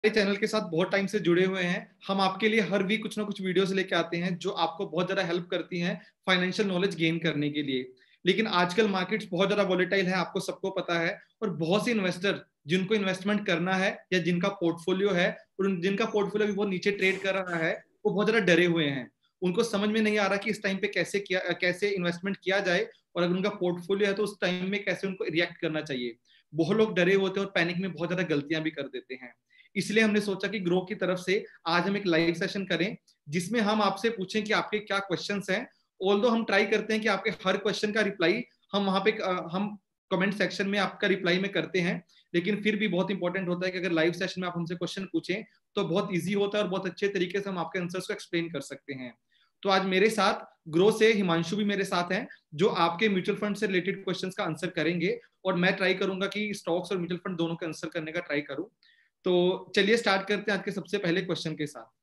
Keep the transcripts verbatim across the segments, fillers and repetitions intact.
Channel के साथ बहुत टाइम से जुड़े हुए हैं। हम आपके लिए हर वीक कुछ ना कुछ वीडियोस लेके आते हैं जो आपको बहुत ज्यादा हेल्प करती हैं फाइनेंशियल नॉलेज गेन करने के लिए। लेकिन आजकल मार्केट्स बहुत ज्यादा वॉलेटाइल है, आपको सबको पता है, और बहुत से इन्वेस्टर जिनको इन्वेस्टमेंट करना है या जिनका पोर्टफोलियो है और जिनका पोर्टफोलियो भी बहुत नीचे ट्रेड कर रहा है, वो बहुत ज्यादा डरे हुए हैं। उनको समझ में नहीं आ रहा कि इस टाइम पे कैसे किया कैसे इन्वेस्टमेंट किया जाए, और अगर उनका पोर्टफोलियो है तो उस टाइम में कैसे उनको रिएक्ट करना चाहिए। बहुत लोग डरे होते हैं और पैनिक में बहुत ज्यादा गलतियां भी कर देते हैं। इसलिए हमने सोचा कि ग्रो की तरफ से आज हम एक लाइव सेशन करें जिसमें हम आपसे पूछें कि आपके क्या क्वेश्चंस हैं। ऑल्दो हम ट्राई करते हैं कि आपके हर क्वेश्चन का रिप्लाई हम वहां पे हम कमेंट सेक्शन में आपका रिप्लाई में करते हैं, लेकिन फिर भी बहुत इंपॉर्टेंट होता है कि अगर लाइव सेशन में आप हमसे क्वेश्चन पूछें तो बहुत ईजी होता है और बहुत अच्छे तरीके से हम आपके आंसर्स को एक्सप्लेन कर सकते हैं। तो आज मेरे साथ ग्रो से हिमांशु भी मेरे साथ हैं जो आपके म्यूचुअल फंड से रिलेटेड क्वेश्चंस का आंसर करेंगे, और मैं ट्राई करूंगा कि स्टॉक्स और म्यूचुअल फंड दोनों का आंसर करने का ट्राई करूं। तो चलिए स्टार्ट करते हैं आज के सबसे पहले क्वेश्चन के साथ।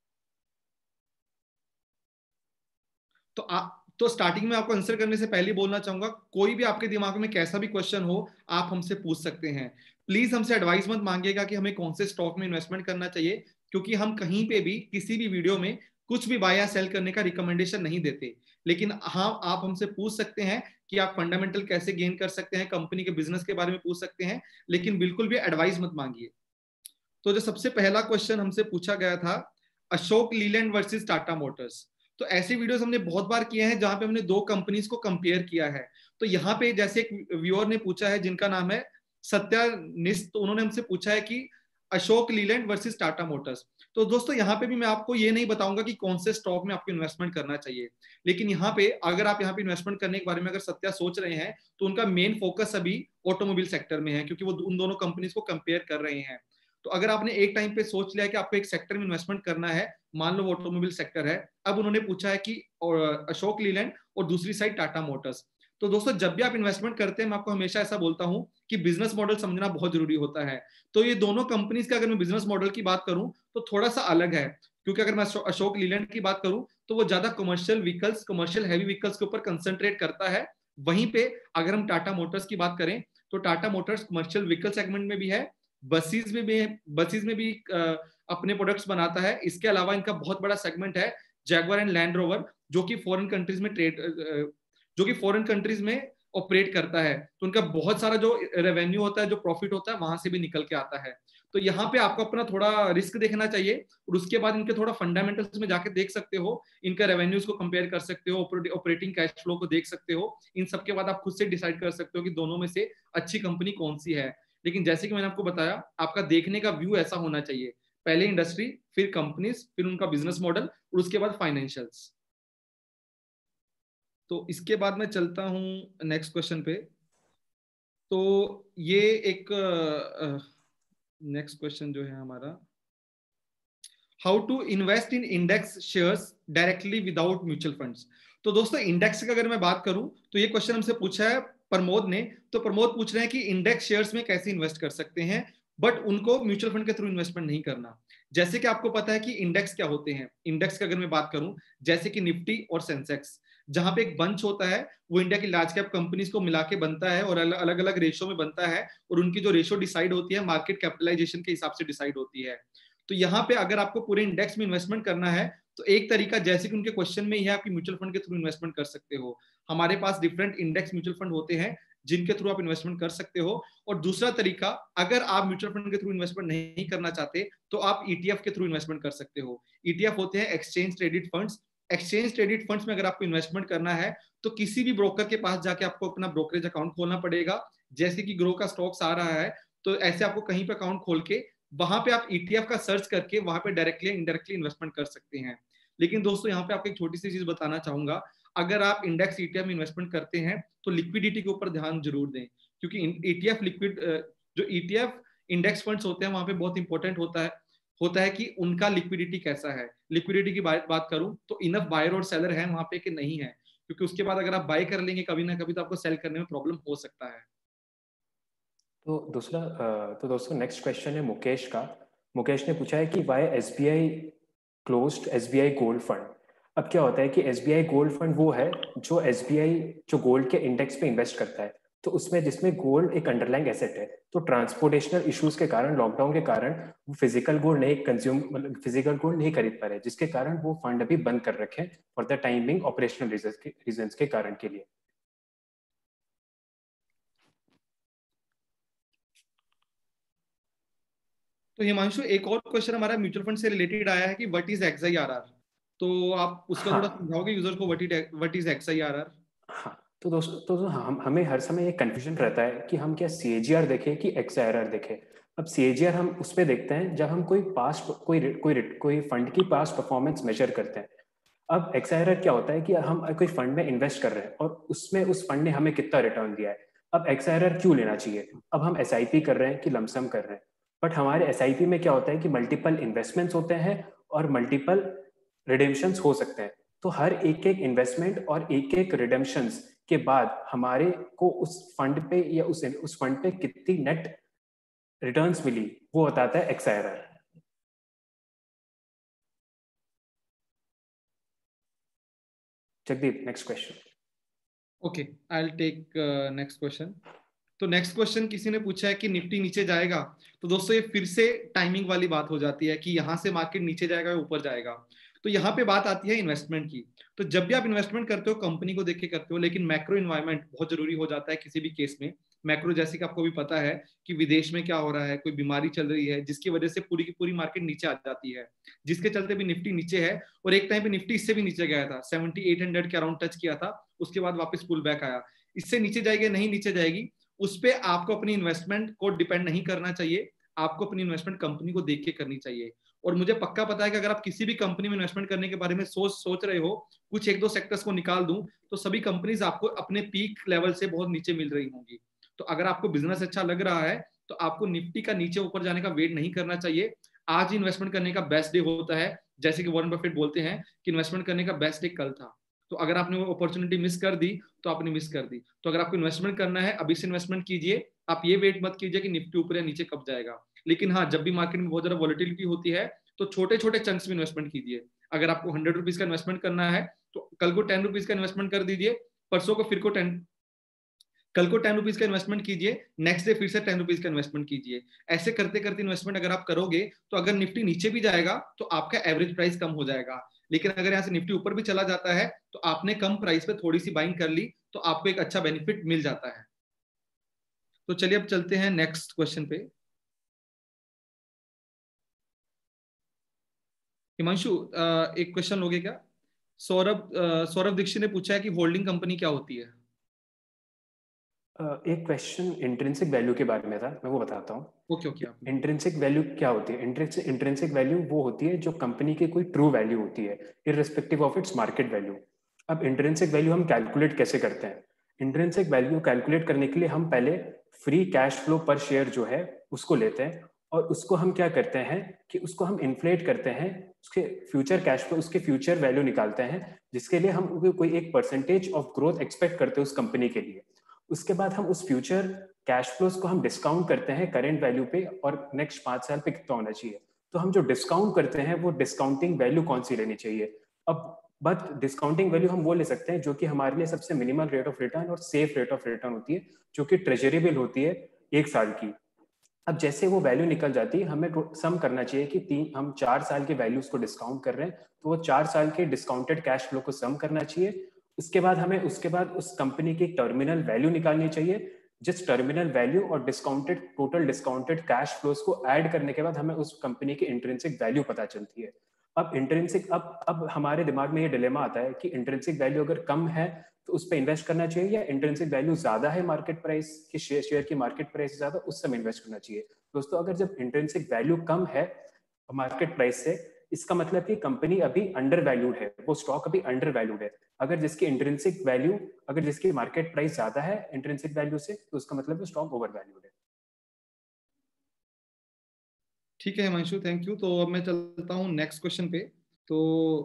तो आप तो स्टार्टिंग में आपको आंसर करने से पहले बोलना चाहूंगा, कोई भी आपके दिमाग में कैसा भी क्वेश्चन हो आप हमसे पूछ सकते हैं। प्लीज हमसे एडवाइस मत मांगिएगा कि हमें कौन से स्टॉक में इन्वेस्टमेंट करना चाहिए, क्योंकि हम कहीं पे भी किसी भी वीडियो में कुछ भी बाय या सेल करने का रिकमेंडेशन नहीं देते। लेकिन हाँ, आप हमसे पूछ सकते हैं कि आप फंडामेंटल कैसे गेन कर सकते हैं, कंपनी के बिजनेस के बारे में पूछ सकते हैं, लेकिन बिल्कुल भी एडवाइस मत मांगिए। तो जो सबसे पहला क्वेश्चन हमसे पूछा गया था, अशोक लीलैंड वर्सेस टाटा मोटर्स। तो ऐसे वीडियोस हमने बहुत बार किए हैं जहां पे हमने दो कंपनीज को कंपेयर किया है। तो यहाँ पे जैसे एक व्यूअर ने पूछा है जिनका नाम है सत्यानिश, तो उन्होंने हमसे पूछा है कि अशोक लीलैंड वर्सेस टाटा मोटर्स। तो दोस्तों यहाँ पे भी मैं आपको ये नहीं बताऊंगा कि कौन से स्टॉक में आपको इन्वेस्टमेंट करना चाहिए, लेकिन यहाँ पे अगर आप यहाँ पे इन्वेस्टमेंट करने के बारे में अगर सत्या सोच रहे हैं तो उनका मेन फोकस अभी ऑटोमोबाइल सेक्टर में है, क्योंकि वो उन दोनों कंपनीज को कंपेयर कर रहे हैं। तो अगर आपने एक टाइम पे सोच लिया कि आपको एक सेक्टर में इन्वेस्टमेंट करना है, मान लो ऑटोमोबाइल सेक्टर है, अब उन्होंने पूछा है कि अशोक लीलैंड और दूसरी साइड टाटा मोटर्स। तो दोस्तों जब भी आप इन्वेस्टमेंट करते हैं मैं आपको हमेशा ऐसा बोलता हूं कि बिजनेस मॉडल समझना बहुत जरूरी होता है। तो ये दोनों कंपनीज का अगर मैं बिजनेस मॉडल की बात करूं तो थोड़ा सा अलग है, क्योंकि अगर मैं अशोक लीलैंड की बात करूं तो वो ज्यादा commercial vehicles commercial heavy vehicles के ऊपर कंसंट्रेट करता है। वहीं पे अगर हम टाटा मोटर्स की बात करें तो Tata Motors commercial vehicle segment में भी है, बसेस में भी बसेस में भी अपने प्रोडक्ट्स बनाता है। इसके अलावा इनका बहुत बड़ा सेगमेंट है जैगवार एंड लैंड रोवर, जो कि फॉरेन कंट्रीज में ट्रेड जो कि फॉरेन कंट्रीज में ऑपरेट करता है। तो उनका बहुत सारा जो रेवेन्यू होता है, जो प्रॉफिट होता है, वहां से भी निकल के आता है। तो यहाँ पे आपको अपना थोड़ा रिस्क देखना चाहिए, और उसके बाद इनके थोड़ा फंडामेंटल्स में जाके देख सकते हो, इनका रेवेन्यूज को कंपेयर कर सकते हो, ऑपरेटिंग कैश फ्लो को देख सकते हो। इन सब के बाद आप खुद से डिसाइड कर सकते हो कि दोनों में से अच्छी कंपनी कौन सी है। लेकिन जैसे कि मैंने आपको बताया, आपका देखने का व्यू ऐसा होना चाहिए, पहले इंडस्ट्री, फिर कंपनीज, फिर उनका बिजनेस मॉडल, और उसके बाद फाइनेंशियल्स। तो इसके बाद मैं चलता हूं नेक्स्ट क्वेश्चन पे। तो ये एक नेक्स्ट क्वेश्चन जो है हमारा, how to invest in index shares directly without mutual funds. तो दोस्तों इंडेक्स की अगर मैं बात करूं तो ये क्वेश्चन हमसे पूछा है प्रमोद ने। तो प्रमोद पूछ रहे हैं कि इंडेक्स शेयर्स में कैसे इन्वेस्ट कर सकते हैं, बट उनको म्यूचुअल फंड के थ्रू इन्वेस्टमेंट नहीं करना। जैसे कि आपको पता है कि इंडेक्स क्या होते हैं। इंडेक्स की अगर मैं बात करूं, जैसे कि निफ्टी और सेंसेक्स, जहां पे एक बंच होता है, वो इंडिया की लार्ज कैप कंपनीज को मिला के बनता है और अलग अलग रेशो में बनता है, और उनकी जो रेशो डिसाइड होती है मार्केट कैपिटलाइजेशन के हिसाब से डिसाइड होती है। तो यहाँ पे अगर आपको पूरे इंडेक्स में इन्वेस्टमेंट करना है तो एक तरीका, जैसे कि उनके क्वेश्चन में ही है, आपकी म्यूचुअल फंड के थ्रू इन्वेस्टमेंट कर सकते हो। हमारे पास डिफरेंट इंडेक्स म्यूचुअल फंड होते हैं जिनके थ्रू आप इन्वेस्टमेंट कर सकते हो। और दूसरा तरीका, अगर आप म्यूचुअल फंड के थ्रू इन्वेस्टमेंट नहीं करना चाहते तो आप ईटीएफ के थ्रू इन्वेस्टमेंट कर सकते हो। ईटीएफ होते हैं exchange traded funds. Exchange traded funds में अगर आपको इन्वेस्टमेंट करना है तो किसी भी ब्रोकर के पास जाके आपको अपना ब्रोकरेज अकाउंट खोलना पड़ेगा। जैसे कि ग्रो का स्टॉक्स आ रहा है, तो ऐसे आपको कहीं पे अकाउंट खोल के वहां पे आप ईटीएफ का सर्च करके वहां पे डायरेक्टली इनडायरेक्टली इन्वेस्टमेंट कर सकते हैं। लेकिन दोस्तों यहाँ पे आपको एक छोटी सी चीज बताना चाहूंगा, अगर आप इंडेक्स ईटीएफ में इन्वेस्टमेंट करते हैं तो लिक्विडिटी के ऊपर ध्यान जरूर दें, क्योंकि ईटीएफ लिक्विड जो ईटीएफ इंडेक्स फंड्स होते हैं वहां पे बहुत इंपॉर्टेंट होता है होता है कि उनका लिक्विडिटी कैसा है। लिक्विडिटी की बात बात करूं तो इनफ बायर और सेलर है वहां पे कि नहीं है, क्योंकि उसके बाद अगर आप बाय कर लेंगे कभी ना कभी तो आपको सेल करने में प्रॉब्लम हो सकता है। तो दूसरा तो दोस्तों नेक्स्ट क्वेश्चन है मुकेश का। मुकेश ने पूछा है कि why SBI closed SBI gold fund. अब क्या होता है कि एसबीआई गोल्ड फंड वो है जो एसबीआई जो गोल्ड के इंडेक्स पे इन्वेस्ट करता है, तो उसमें जिसमें गोल्ड एक अंडरलाइंग एसेट है, तो ट्रांसपोर्टेशनल इश्यूज के कारण, लॉकडाउन के कारण वो फिजिकल गोल्ड नहीं कंज्यूम मतलब फिजिकल गोल्ड नहीं खरीद पा रहे, जिसके कारण वो फंड अभी बंद कर रखे हैं for the timing operational reasons के कारण के लिए। तो हिमांशु, एक और क्वेश्चन हमारा म्यूचुअल फंड से रिलेटेड आया है कि व्हाट इज एक्सआईआरआर। तो आप उसका थोड़ा हाँ समझाओगे यूजर को, what is what is XIRR. हाँ, तो दोस्तों तो, तो हम हमें हर समय एक कंफ्यूजन रहता है कि हम क्या सी ए जी आर देखें कि एक्स आई आर आर देखें। अब सी ए जी आर हम उस पर देखते हैं जब हम कोई पास्ट कोई कोई कोई फंड की पास्ट परफॉर्मेंस मेजर करते हैं। अब एक्स आई आर आर क्या होता है कि हम कोई फंड में इन्वेस्ट कर रहे हैं और उसमें उस फंड ने हमें कितना रिटर्न दिया है। अब एक्स आई आर आर क्यों लेना चाहिए? अब हम एस आई पी कर रहे हैं कि लमसम कर रहे हैं, बट हमारे एस आई पी में क्या होता है कि मल्टीपल इन्वेस्टमेंट्स होते हैं और मल्टीपल रिडेम्पशंस हो सकते हैं। तो हर एक एक इन्वेस्टमेंट और एक एक रिडेम्पशंस के बाद हमारे को उस फंड पे या उस उस फंड पे कितनी नेट रिटर्न्स मिली वो बताता है X I R R. Jagdeep, next question. Okay, I will take next question. तो नेक्स्ट क्वेश्चन किसी ने पूछा है कि निफ्टी नीचे जाएगा। तो दोस्तों ये फिर से टाइमिंग वाली बात हो जाती है कि यहाँ से मार्केट नीचे जाएगा या ऊपर जाएगा। तो यहाँ पे बात आती है इन्वेस्टमेंट की। तो जब भी आप इन्वेस्टमेंट करते हो कंपनी को देख के करते हो, लेकिन मैक्रो इन्वायरमेंट बहुत जरूरी हो जाता है किसी भी केस में। मैक्रो जैसे कि आपको भी पता है कि विदेश में क्या हो रहा है, कोई बीमारी चल रही है जिसकी वजह से पूरी की पूरी मार्केट नीचे आ जाती है, जिसके चलते भी निफ्टी नीचे है। और एक टाइम पे निफ्टी इससे भी नीचे गया था, सेवेंटी एट हंड्रेड के अराउंड टच किया था, उसके बाद वापस पुल बैक आया। इससे नीचे जाएगी नहीं नीचे जाएगी, उस पर आपको अपनी इन्वेस्टमेंट को डिपेंड नहीं करना चाहिए। आपको अपनी इन्वेस्टमेंट कंपनी को देख के करनी चाहिए। और मुझे पक्का पता है कि अगर आप किसी भी कंपनी में इन्वेस्टमेंट करने के बारे में सोच सोच रहे हो, कुछ एक दो सेक्टर्स को निकाल दूं तो सभी कंपनीज आपको अपने पीक लेवल से बहुत नीचे मिल रही होंगी। तो अगर आपको बिजनेस अच्छा लग रहा है तो आपको निफ्टी का नीचे ऊपर जाने का वेट नहीं करना चाहिए। आज ही इन्वेस्टमेंट करने का बेस्ट डे होता है। जैसे कि वॉरेन बफेट बोलते हैं कि इन्वेस्टमेंट करने का बेस्ट डे कल था। तो अगर आपने वो अपॉर्चुनिटी मिस कर दी तो आपने मिस कर दी। तो अगर आपको इन्वेस्टमेंट करना है अभी से इन्वेस्टमेंट कीजिए। आप ये वेट मत कीजिए कि निफ्टी ऊपर या नीचे कब जाएगा। लेकिन हाँ, जब भी मार्केट में बहुत ज्यादा वॉलिटिलिटी होती है तो छोटे छोटे चंक्स में इन्वेस्टमेंट कीजिए। अगर आपको हंड्रेड रुपीज का इन्वेस्टमेंट करना है तो कल को टेन रुपीज का इन्वेस्टमेंट कर दीजिए, परसों को फिर को टेन कल को टेन रुपीज का इन्वेस्टमेंट कीजिए, नेक्स्ट डे फिर से टेन रुपीज का इन्वेस्टमेंट कीजिए। ऐसे करते करते इन्वेस्टमेंट अगर आप करोगे तो अगर निफ्टी नीचे भी जाएगा तो आपका एवरेज प्राइस कम हो जाएगा। लेकिन अगर यहाँ से निफ्टी ऊपर भी चला जाता है तो आपने कम प्राइस पे थोड़ी सी बाइंग कर ली तो आपको एक अच्छा बेनिफिट मिल जाता है। तो चलिए अब चलते हैं नेक्स्ट क्वेश्चन पे। हिमांशु, एक क्वेश्चन लोगे क्या? सौरभ सौरभ दीक्षित ने पूछा है कि होल्डिंग कंपनी क्या होती है। एक क्वेश्चन इंट्रिंसिक वैल्यू के बारे में था, मैं वो बताता हूँ। ओके ओके, आप इंट्रिंसिक वैल्यू क्या होती है? इंट्रिंसिक वैल्यू वो होती है जो कंपनी की कोई ट्रू वैल्यू होती है irrespective of its market value. अब इंट्रिंसिक वैल्यू हम कैलकुलेट कैसे करते हैं? इंट्रिंसिक वैल्यू कैलकुलेट करने के लिए हम पहले फ्री कैश फ्लो पर शेयर जो है उसको लेते हैं और उसको हम क्या करते हैं कि उसको हम इन्फ्लेट करते हैं, उसके फ्यूचर कैश फ्लो उसके फ्यूचर वैल्यू निकालते हैं, जिसके लिए हम कोई एक परसेंटेज ऑफ ग्रोथ एक्सपेक्ट करते हैं उस कंपनी के लिए। उसके बाद हम उस फ्यूचर कैश फ्लोज को हम डिस्काउंट करते हैं करेंट वैल्यू पे और नेक्स्ट पांच साल पे कितना होना चाहिए। तो हम जो डिस्काउंट करते हैं वो डिस्काउंटिंग वैल्यू कौन सी लेनी चाहिए? अब बट डिस्काउंटिंग वैल्यू हम वो ले सकते हैं जो कि हमारे लिए सबसे मिनिमल रेट ऑफ रिटर्न और सेफ रेट ऑफ रिटर्न होती है, जो कि ट्रेजरी बिल होती है एक साल की। अब जैसे वो वैल्यू निकल जाती है हमें सम करना चाहिए कि तीन हम चार साल के वैल्यूज को डिस्काउंट कर रहे हैं, तो वो चार साल के डिस्काउंटेड कैश फ्लो को सम करना चाहिए। उसके बाद हमें उसके बाद उस कंपनी की टर्मिनल वैल्यू निकालनी चाहिए, जिस टर्मिनल वैल्यू और discounted total discounted cash flows को ऐड करने के बाद हमें उस कंपनी की इंट्रिंसिक वैल्यू पता चलती है। अब इंट्रिंसिक अब अब हमारे दिमाग में ये डिलेमा आता है कि इंट्रिंसिक वैल्यू अगर कम है तो उस पर इन्वेस्ट करना चाहिए, या इंट्रिंसिक वैल्यू ज्यादा है मार्केट प्राइस की शेयर शेयर की मार्केट प्राइस से ज्यादा उस समय इन्वेस्ट करना चाहिए। दोस्तों, अगर जब इंट्रिंसिक वैल्यू कम है मार्केट प्राइस से, इसका मतलब कि कंपनी अभी अंडर वैल्यूड है, वो स्टॉक अभी अंडर वैल्यूड है। अगर जिसकी इंट्रिंसिक वैल्यू अगर जिसकी मार्केट प्राइस ज्यादा है इंट्रिंसिक वैल्यू से, तो उसका मतलब स्टॉक ओवर वैल्यूड है। ठीक है हिमांशु, थैंक यू। तो अब मैं चलता हूँ नेक्स्ट क्वेश्चन पे। तो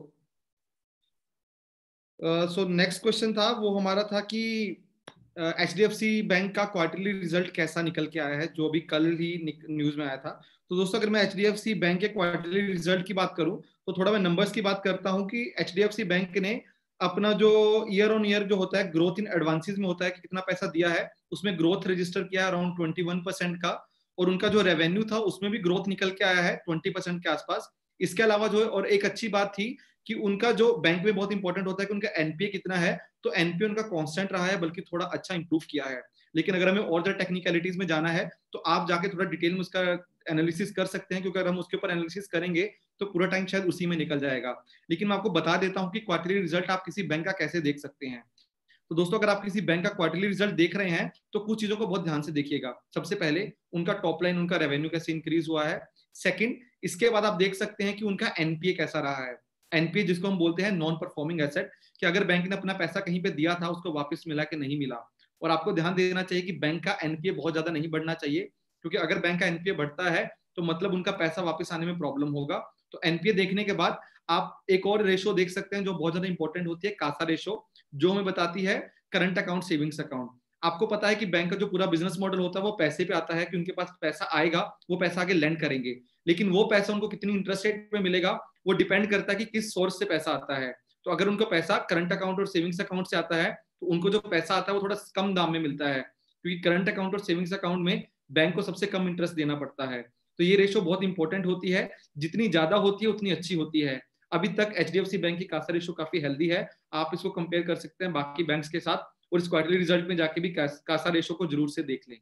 सो नेक्स्ट क्वेश्चन था वो हमारा था कि H D F C bank का क्वार्टरली रिजल्ट कैसा निकल के आया है, जो अभी कल ही न्यूज में आया था। तो दोस्तों, अगर मैं H D F C bank के क्वार्टरली रिजल्ट की बात करूं तो थोड़ा मैं नंबर्स की बात करता हूं कि H D F C bank ने अपना जो ईयर ऑन ईयर जो होता है ग्रोथ इन एडवांसेस में होता है कि कितना पैसा दिया है, उसमें ग्रोथ रजिस्टर किया अराउंड ट्वेंटी वन परसेंट का, और उनका जो रेवेन्यू था उसमें भी ग्रोथ निकल के आया है ट्वेंटी परसेंट के आसपास। इसके अलावा जो है, और एक अच्छी बात थी कि उनका जो बैंक में बहुत इंपॉर्टेंट होता है कि उनका एनपीए कितना है, तो एनपीए उनका कांस्टेंट रहा है, बल्कि थोड़ा अच्छा इंप्रूव किया है। लेकिन अगर हमें और ज्यादा टेक्निकलिटीज में जाना है तो आप जाके थोड़ा डिटेल में उसका एनालिसिस कर सकते हैं, क्योंकि अगर हम उसके ऊपर एनालिसिस करेंगे तो पूरा टाइम शायद उसी में निकल जाएगा। लेकिन मैं आपको बता देता हूँ कि क्वार्टरली रिजल्ट आप किसी बैंक का कैसे देख सकते हैं। तो दोस्तों, अगर आप किसी बैंक का क्वार्टरली रिजल्ट देख रहे हैं तो कुछ चीजों को बहुत ध्यान से देखिएगा। सबसे पहले उनका टॉप लाइन, उनका रेवेन्यू कैसे इंक्रीज हुआ है। सेकंड, इसके बाद आप देख सकते हैं कि उनका एनपीए कैसा रहा है। एनपीए जिसको हम बोलते हैं नॉन परफॉर्मिंग एसेट, कि अगर बैंक ने अपना पैसा कहीं पे दिया था उसको वापस मिला कि नहीं मिला। और आपको ध्यान देना चाहिए कि बैंक का एनपीए बहुत ज्यादा नहीं बढ़ना चाहिए, क्योंकि अगर बैंक का एनपीए बढ़ता है तो मतलब उनका पैसा वापस आने में प्रॉब्लम होगा। तो एनपीए देखने के बाद आप एक और रेशो देख सकते हैं जो बहुत ज्यादा इंपॉर्टेंट होती है, कासा रेशो, जो हमें बताती है करंट अकाउंट सेविंग्स अकाउंट। आपको पता है कि बैंक का जो पूरा बिजनेस मॉडल होता है वो पैसे पे आता है, कि उनके पास पैसा आएगा, वो पैसा आगे लेंड करेंगे, लेकिन वो पैसा उनको कितनी इंटरेस्ट रेट पे मिलेगा वो डिपेंड करता है कि किस सोर्स से पैसा आता है। तो अगर उनको पैसा करंट अकाउंट और सेविंग्स अकाउंट से आता है तो उनको जो पैसा आता है वो थोड़ा कम दाम में मिलता है, क्योंकि करंट अकाउंट और सेविंग्स अकाउंट में बैंक को सबसे कम इंटरेस्ट देना पड़ता है। तो ये रेशो बहुत इंपॉर्टेंट होती है, जितनी ज्यादा होती है उतनी अच्छी होती है। अभी तक एचडीएफसी बैंक की कासा रेशो काफी हेल्दी है, आप इसको कंपेयर कर सकते हैं बाकी बैंक्स के साथ, और इस क्वार्टरली रिजल्ट में जाके भी कासा रेशो को जरूर से देख लें।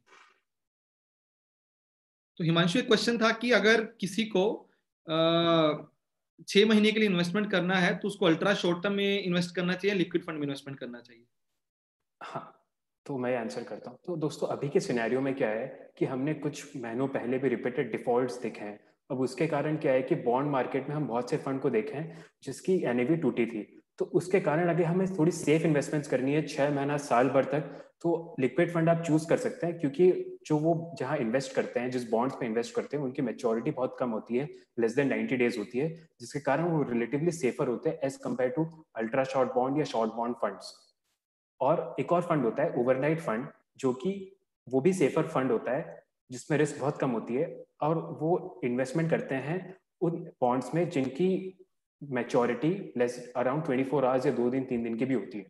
तो हिमांशु, एक क्वेश्चन था कि अगर किसी को छह महीने के लिए इन्वेस्टमेंट करना है तो उसको अल्ट्रा शॉर्ट टर्म में इन्वेस्ट करना चाहिए, लिक्विड फंड में इन्वेस्टमेंट करना चाहिए? हाँ, तो मैं आंसर करता हूँ। तो दोस्तों, अभी के सिनेरियो में क्या है कि हमने कुछ महीनों पहले भी रिपीटेड डिफॉल्ट्स देखे हैं। अब उसके कारण क्या है कि बॉन्ड मार्केट में हम बहुत से फंड को देखे हैं जिसकी एनएवी टूटी थी। तो उसके कारण अगर हमें थोड़ी सेफ इन्वेस्टमेंट्स करनी है छह महीना साल भर तक, तो लिक्विड फंड आप चूज कर सकते हैं, क्योंकि जो वो जहाँ इन्वेस्ट करते हैं, जिस बॉन्ड्स पे इन्वेस्ट करते हैं, उनकी मेच्योरिटी बहुत कम होती है, लेस देन नाइन्टी डेज होती है, जिसके कारण वो रिलेटिवली सेफर होते हैं as compare to ultra short bond या शॉर्ट बॉन्ड फंड्स। और एक और फंड होता है ओवरनाइट फंड, जो कि वो भी सेफर फंड होता है, जिसमें रिस्क बहुत कम होती है, और वो इन्वेस्टमेंट करते हैं उन बॉन्ड्स में जिनकी maturity less around twenty four hours या दो दिन तीन दिन की भी होती है।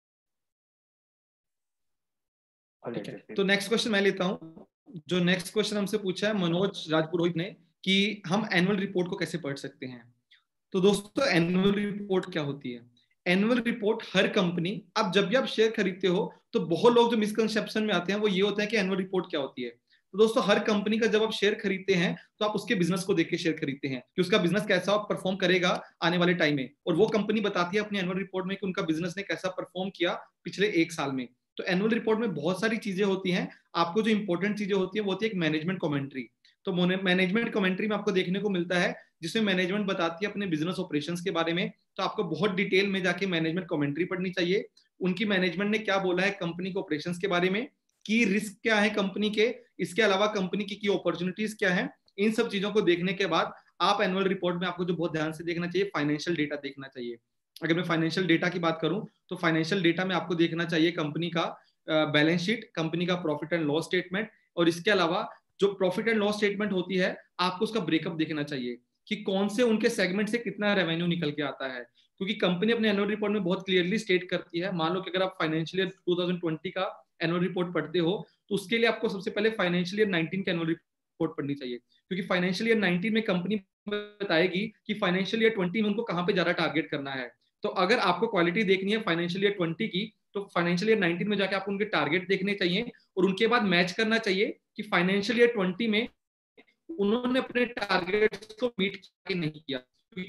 ठीक है, तो नेक्स्ट क्वेश्चन मैं लेता हूँ। जो नेक्स्ट क्वेश्चन हमसे पूछा है मनोज राजपुरोहित ने, कि हम एनुअल रिपोर्ट को कैसे पढ़ सकते हैं। तो दोस्तों, एनुअल रिपोर्ट क्या होती है? एनुअल रिपोर्ट हर कंपनी, अब जब भी आप शेयर खरीदते हो तो बहुत लोग जो मिसकंसेप्शन में आते हैं वो ये होता है कि एनुअल रिपोर्ट क्या होती है। तो दोस्तों, हर कंपनी का जब आप शेयर खरीदते हैं तो आप उसके बिजनेस को देख के शेयर खरीदते हैं कि उसका बिजनेस कैसा परफॉर्म करेगा आने वाले टाइम में, और वो कंपनी बताती है अपनी एनुअल रिपोर्ट में कि उनका बिजनेस ने कैसा परफॉर्म किया पिछले एक साल में। तो एनुअल रिपोर्ट में बहुत सारी चीजें होती हैं। आपको जो इंपॉर्टेंट चीजें होती है वो होती है एक मैनेजमेंट कमेंट्री। तो मैनेजमेंट कमेंट्री में आपको देखने को मिलता है जिसमें मैनेजमेंट बताती है अपने बिजनेस ऑपरेशंस के बारे में। तो आपको बहुत डिटेल में जाके मैनेजमेंट कमेंट्री पढ़नी चाहिए, उनकी मैनेजमेंट ने क्या बोला है कंपनी के ऑपरेशंस के बारे में, की रिस्क क्या है कंपनी के, इसके अलावा कंपनी की की अपॉर्चुनिटीज क्या है। इन सब चीजों को देखने के बाद आप एनुअल रिपोर्ट में आपको जो बहुत ध्यान से देखना चाहिए, फाइनेंशियल डेटा देखना चाहिए। अगर मैं फाइनेंशियल डेटा की बात करूं तो फाइनेंशियल डेटा में आपको देखना चाहिए कंपनी का बैलेंस शीट, कंपनी का प्रॉफिट एंड लॉस स्टेटमेंट, और इसके अलावा जो प्रॉफिट एंड लॉस स्टेटमेंट होती है आपको उसका ब्रेकअप देखना चाहिए कि कौन से उनके सेगमेंट से कितना रेवेन्यू निकल के आता है, क्योंकि कंपनी अपने एनुअल रिपोर्ट में बहुत क्लियरली स्टेट करती है। मान लो कि अगर आप financial year two thousand twenty का एनुअल रिपोर्ट पढ़ते हो तो उसके लिए आपको सबसे पहले फाइनेंशियल ईयर नाइनटीन का एनुअल रिपोर्ट पढ़नी चाहिए, क्योंकि फाइनेंशियल ईयर नाइनटीन में कंपनी बताएगी कि फाइनेंशियल ईयर ट्वेंटी में उनको कहां पे ज्यादा टारगेट करना है। तो अगर आपको क्वालिटी देखनी है फाइनेंशियल ईयर ट्वेंटी की, तो फाइनेंशियल ईयर नाइनटीन में जाके आपको उनके टारगेट देखने चाहिए, और उनके बाद मैच करना चाहिए कि फाइनेंशियल ईयर ट्वेंटी में उन्होंने अपने टारगेट्स को मीट किया कि नहीं किया।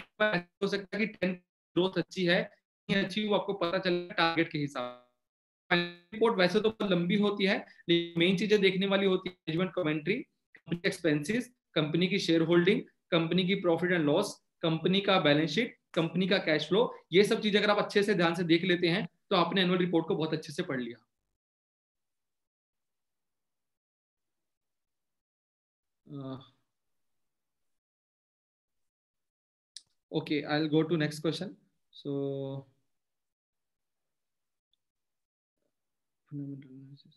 हो सकता है कि टेन ग्रोथ अच्छी है नहीं अच्छी, वो आपको पता चलेगा टारगेट के हिसाब। रिपोर्ट वैसे तो बहुत लंबी होती है, लेकिन मेन चीजें देखने वाली होती है management commentary, company expenses, company की शेयर होल्डिंग, कंपनी की प्रॉफिट एंड लॉस, कंपनी का बैलेंस शीट, कंपनी का कैश फ्लो। ये सब चीजें अगर आप अच्छे से ध्यान से देख लेते हैं तो आपने एनुअल रिपोर्ट को बहुत अच्छे से पढ़ लिया। uh, okay, I'll go to next question. So fundamental analysis.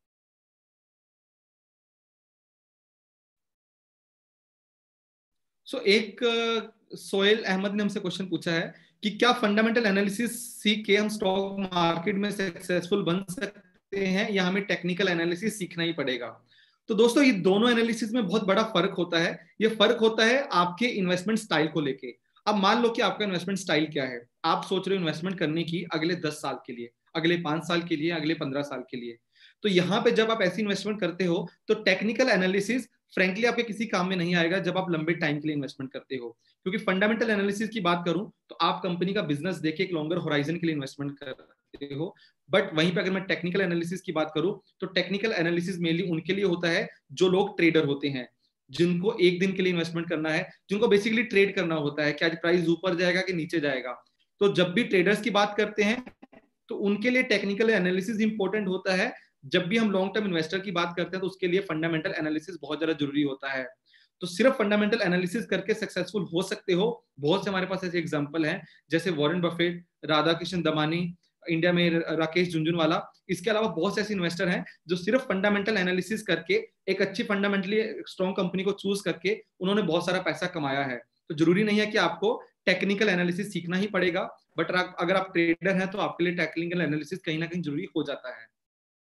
So so, एक सोहेल अहमद ने हमसे क्वेश्चन पूछा है कि क्या फंडामेंटल एनालिसिस सीख के हम स्टॉक मार्केट में सक्सेसफुल बन सकते सकते हैं या हमें टेक्निकल एनालिसिस सीखना ही पड़ेगा। तो दोस्तों ये दोनों एनालिसिस में बहुत बड़ा फर्क होता है। ये फर्क होता है आपके इन्वेस्टमेंट स्टाइल को लेके। अब मान लो कि आपका इन्वेस्टमेंट स्टाइल क्या है, आप सोच रहे हो इन्वेस्टमेंट करने की अगले दस साल के लिए, अगले पांच साल के लिए, अगले पंद्रह साल के लिए। तो यहाँ पे जब आप ऐसी इन्वेस्टमेंट करते हो तो टेक्निकल एनालिसिस फ्रेंकली आपके किसी काम में नहीं आएगा जब आप लंबे टाइम के लिए इन्वेस्टमेंट करते हो। क्योंकि फंडामेंटल एनालिसिस की बात करूं तो आप कंपनी का बिजनेस देखे एक लॉन्गर होराइजन के लिए इन्वेस्टमेंट करते हो। बट वहीं पे अगर मैं टेक्निकल एनालिसिस की बात करूं तो टेक्निकल एनालिसिस मेनली उनके लिए होता है जो लोग ट्रेडर होते हैं, जिनको एक दिन के लिए इन्वेस्टमेंट करना है, जिनको बेसिकली ट्रेड करना होता है कि आज प्राइस ऊपर जाएगा कि नीचे जाएगा। तो जब भी ट्रेडर्स की बात करते हैं तो उनके लिए टेक्निकल एनालिसिस इंपॉर्टेंट होता है। जब भी हम लॉन्ग टर्म इन्वेस्टर की बात करते हैं तो उसके लिए फंडामेंटल एनालिसिस बहुत ज्यादा जरूरी होता है। तो सिर्फ फंडामेंटल एनालिसिस करके सक्सेसफुल हो सकते हो, बहुत से हमारे पास ऐसे एग्जांपल हैं जैसे Warren Buffett, Radhakishan Damani, India में राकेश झुनझुनवाला। इसके अलावा बहुत से ऐसे इन्वेस्टर हैं जो सिर्फ फंडामेंटल एनालिसिस करके एक अच्छी फंडामेंटली स्ट्रॉन्ग कंपनी को चूज करके उन्होंने बहुत सारा पैसा कमाया है। तो जरूरी नहीं है कि आपको टेक्निकल एनालिसिस सीखना ही पड़ेगा, बट अगर आप ट्रेडर हैं तो आपके लिए टेक्निकल एनालिसिस कहीं ना कहीं जरूरी हो जाता है।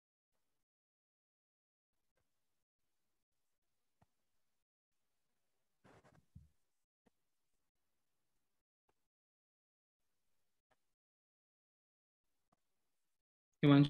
हिमांशु,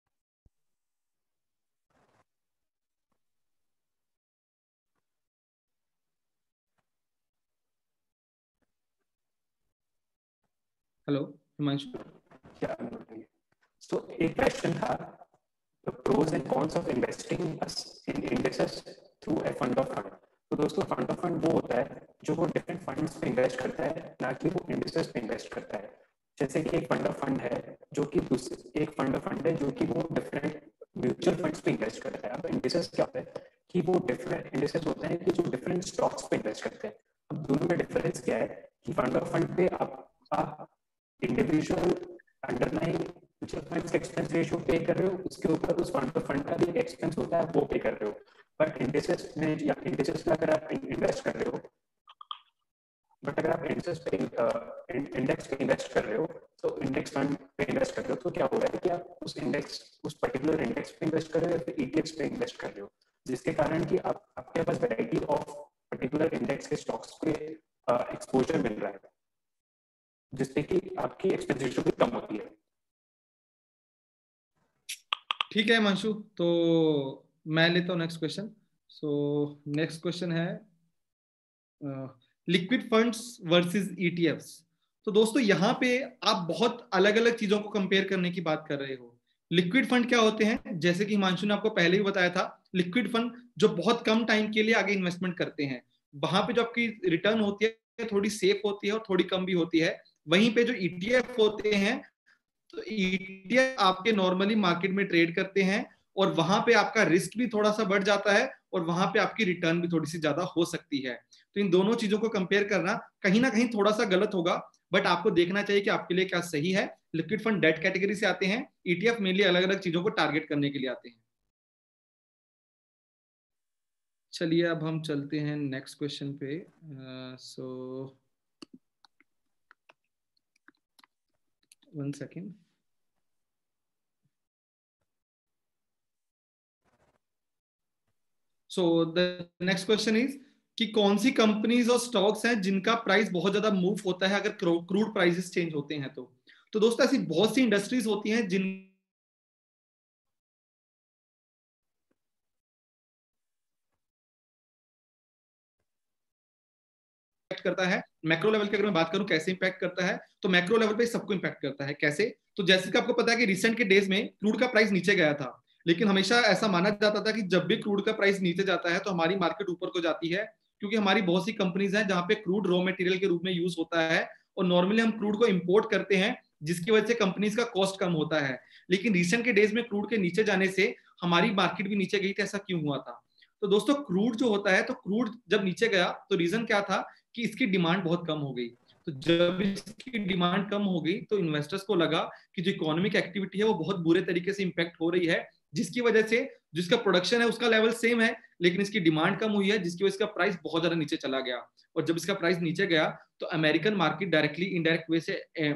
हेलो हिमांशु। क्या सो एक क्वेश्चन था, the pros and cons of investing in indexes through a fund of fund। तो दोस्तों फंड ऑफ फंड वो होता है जो वो डिफरेंट फंड्स पे इन्वेस्ट करता है, ना कि वो इंडिसेस पे इन्वेस्ट करता है। जैसे कि एक फंड ऑफ फंड है जो कि दूसरे एक फंड ऑफ फंड है जो कि वो डिफरेंट म्यूचुअल फंड्स पे इन्वेस्ट करता है। अब इंडिसेस क्या होता है कि वो डिफरेंट इंडिसेस होते हैं कि जो डिफरेंट स्टॉक्स पे इन्वेस्ट करते हैं। अब दोनों में डिफरेंस क्या है कि फंड ऑफ फंड पे आप आप इंडिविजुअल अंडरलाइन म्यूचुअल फंड्स का एक्सपेंस रेशियो पे कर रहे हो, उसके ऊपर उस फंड ऑफ फंड का भी एक एक्सपेंस होता है वो पे कर रहे हो। बट इंडिसेस में या इंडिसेस में अगर आप इन्वेस्ट कर रहे हो बट अगर आप इंडेक्स पे इंडेक्स पे इन्वेस्ट कर रहे हो तो इंडेक्स फंड पे इन्वेस्ट कर रहे हो तो क्या हो रहा है कि आप उस इंडेक्स उस पर्टिकुलर इंडेक्स पे इन्वेस्ट कर रहे हो या फिर ईटीएफ्स पे इन्वेस्ट कर रहे हो, जिसके कारण कि आप आपके पास वैरायटी ऑफ पर्टिकुलर इंडेक्स के स्टॉक्स पे एक्सपोजर मिल रहा है, जिससे कि आपकी एक्सपेंस रेशियो भी कम होती है। ठीक है हिमांशु, तो मैं लेता हूँ next question. So next question है लिक्विड फंड्स वर्सेस ईटीएफ्स। तो दोस्तों यहाँ पे आप बहुत अलग अलग चीजों को कंपेयर करने की बात कर रहे हो। लिक्विड फंड क्या होते हैं, जैसे कि हिमांशु ने आपको पहले भी बताया था, लिक्विड फंड जो बहुत कम टाइम के लिए आगे इन्वेस्टमेंट करते हैं, वहां पे जो आपकी रिटर्न होती है थोड़ी सेफ होती है और थोड़ी कम भी होती है। वहीं पे जो ईटीएफ होते हैं तो ईटीएफ आपके नॉर्मली मार्केट में ट्रेड करते हैं और वहां पे आपका रिस्क भी थोड़ा सा बढ़ जाता है और वहां पे आपकी रिटर्न भी थोड़ी सी ज्यादा हो सकती है। तो इन दोनों चीजों को कंपेयर करना कहीं ना कहीं थोड़ा सा गलत होगा, बट आपको देखना चाहिए कि आपके लिए क्या सही है। लिक्विड फंड डेट कैटेगरी से आते हैं, ईटीएफ मेनली अलग अलग चीजों को टारगेट करने के लिए आते हैं। चलिए अब हम चलते हैं नेक्स्ट क्वेश्चन पे। So one second. So the next question is कि कौन सी कंपनीज और स्टॉक्स हैं जिनका प्राइस बहुत ज्यादा मूव होता है अगर क्रूड प्राइसेस चेंज होते हैं तो। तो दोस्तों ऐसी बहुत सी इंडस्ट्रीज होती हैं जिन करता है। मैक्रो लेवल की अगर मैं बात करूं कैसे इंपैक्ट करता है, तो मैक्रो लेवल पे सबको इंपैक्ट करता है। कैसे? तो जैसे कि आपको पता है कि रिसेंट के डेज में क्रूड का प्राइस नीचे गया था, लेकिन हमेशा ऐसा माना जाता था कि जब भी क्रूड का प्राइस नीचे जाता है तो हमारी मार्केट ऊपर को जाती है, क्योंकि हमारी बहुत सी कंपनीज हैं जहां पे क्रूड रॉ मटेरियल के रूप में यूज होता है और नॉर्मली हम क्रूड को इंपोर्ट करते हैं, जिसकी वजह से कंपनीज का कॉस्ट कम होता है। लेकिन रिसेंट के डेज में क्रूड के नीचे जाने से हमारी मार्केट भी नीचे गई थी। ऐसा क्यों हुआ था? तो दोस्तों क्रूड जो होता है, तो क्रूड जब नीचे गया तो रीजन क्या था कि इसकी डिमांड बहुत कम हो गई। तो जब इसकी डिमांड कम हो गई तो इन्वेस्टर्स को लगा कि जो इकोनॉमिक एक्टिविटी है वो बहुत बुरे तरीके से इंपैक्ट हो रही है, जिसकी वजह से जिसका प्रोडक्शन है उसका लेवल सेम है लेकिन इसकी डिमांड कम हुई है, जिसकी वजह से इसका प्राइस बहुत ज्यादा नीचे चला गया। और जब इसका प्राइस नीचे गया तो American market directly indirect way से